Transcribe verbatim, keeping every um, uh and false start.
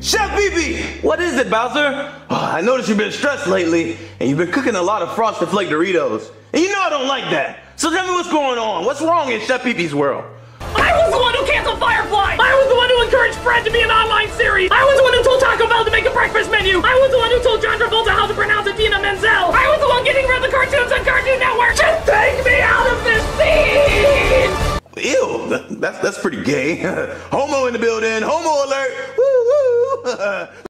Chef Pee Pee! What is it, Bowser? Oh, I noticed you've been stressed lately, and you've been cooking a lot of Frosted Flake Doritos. And you know I don't like that. So tell me what's going on. What's wrong in Chef Pee Pee's world? I was the one who canceled Firefly! I was the one who encouraged Fred to be an online series! I was the one who told Taco Bell to make a breakfast menu! I was the one who told John Travolta how to pronounce Idina Menzel! I was the one getting rid of the cartoons on Cartoon Network! Just take me out of this scene! Ew, that's, that's pretty gay. Homo in the building, homo alert, woo woo.